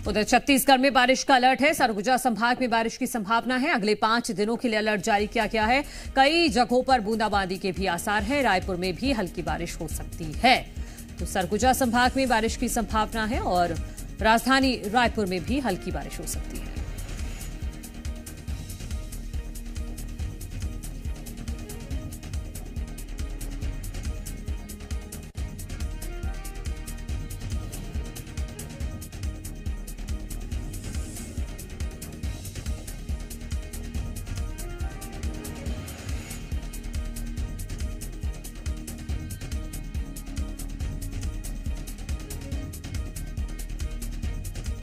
उधर छत्तीसगढ़ में बारिश का अलर्ट है। सरगुजा संभाग में बारिश की संभावना है। अगले 5 दिनों के लिए अलर्ट जारी किया गया है। कई जगहों पर बूंदाबांदी के भी आसार हैं। रायपुर में भी हल्की बारिश हो सकती है। तो सरगुजा संभाग में बारिश की संभावना है और राजधानी रायपुर में भी हल्की बारिश हो सकती है।